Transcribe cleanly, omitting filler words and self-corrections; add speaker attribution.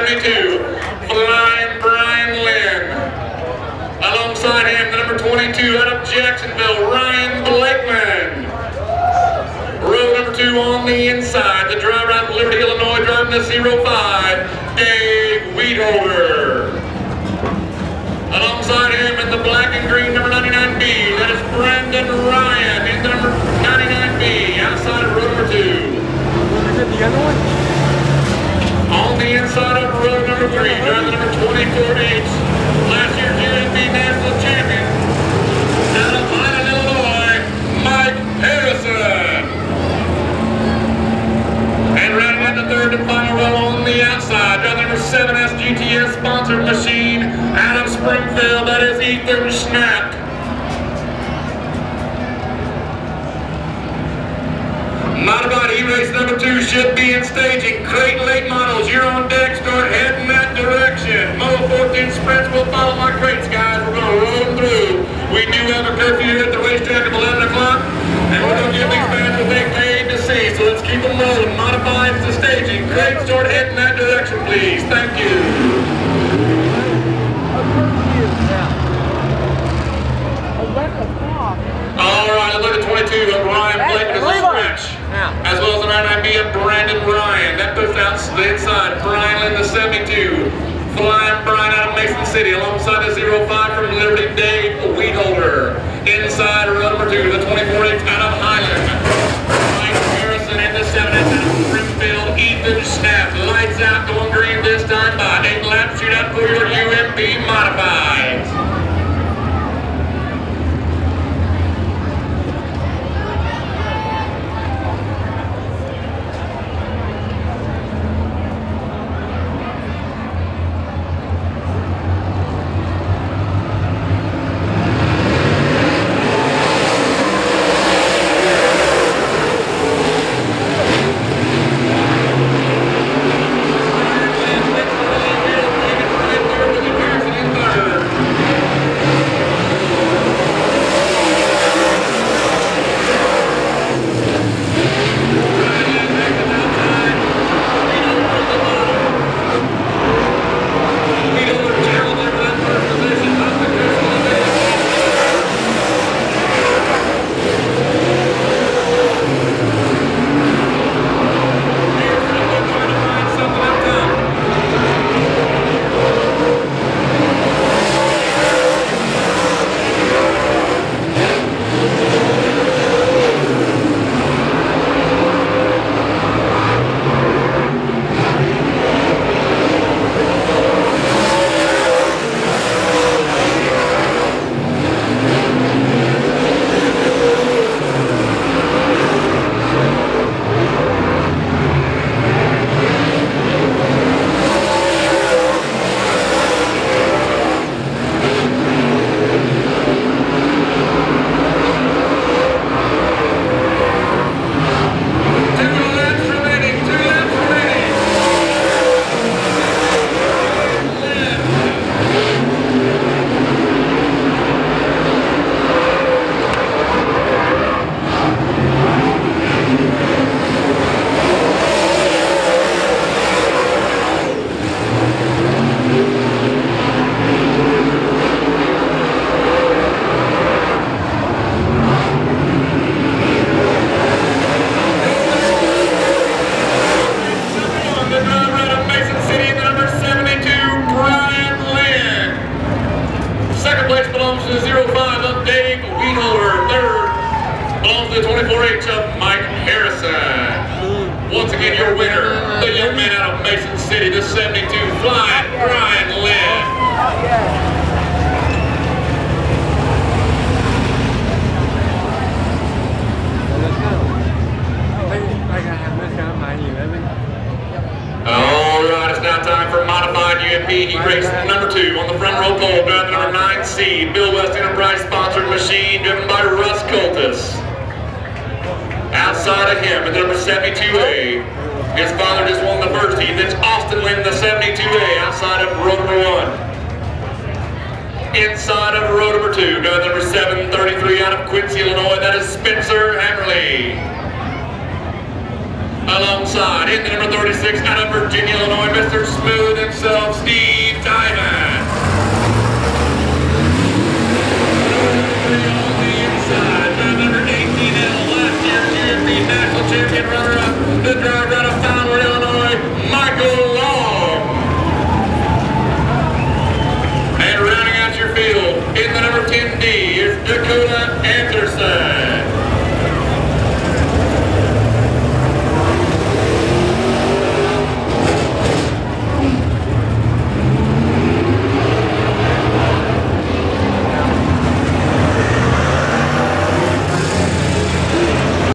Speaker 1: 72, Flying Brian Lynn. Alongside him, the number 22 out of Jacksonville, Ryan Blakeman. Row number 2 on the inside, the driver out of Liberty, Illinois, driving the 05, Dave Weedholder. Alongside him in the black and green, number 99B, that is Brandon Ryan in the number 99B, outside of row number 2.
Speaker 2: Is it the other one?
Speaker 1: On the inside of row number 3, driving the number 24H, last year's UMP National Champion, out of Highland, Illinois, Mike Harrison. And running in the third and final row on the outside, driving number 7 SGTS sponsored machine, out of Springfield, that is Ethan Schnapp. Modified E-Race number 2 should be in staging. Creighton late models, you're on deck, start heading that direction. Moto 14 sprints will follow my crates, guys. We're going to roll them through. We do have a curfew here at the racetrack at 11 o'clock, and we're going to give these fans what they paid to see, so let's keep them rolling. Modified to staging. Creighton, start heading that direction, please. Thank you. All right, let's look at 22 of Ryan Blakeman as a stretch, as well as the 99B of Brandon Ryan. That puts out the inside, Brian Lynn, the 72. Flying Brian out of Mason City, alongside the 05 from Liberty, Dave Weedholder. Inside row number 2, the 24H out of Highland, Mike Harrison in the 7H out of Springfield, Ethan Schnapp. Lights out, going green this time by 8 lap shootout for your UMP Modifieds. Once again, your winner, the young man out of Mason City, the 72, Flying Brian Lynn. All right, it's now time for modified UMP. He race number 2 on the front row pole, driving number 9C, Bill West Enterprise sponsored machine, driven by Russ Coltis. Outside of him, at number 72A, his father just won the first heat. That's Austin Lynn, the 72A, outside of row number 1. Inside of row number 2, driving number 733 out of Quincy, Illinois, that is Spencer Hammerly. Alongside, in the number 36 out of Virginia, Illinois, Mr. Smooth himself. champion runner-up, the driver out of Fowler, Illinois, Michael Long. And rounding out your field, in the number 10D, is Dakota and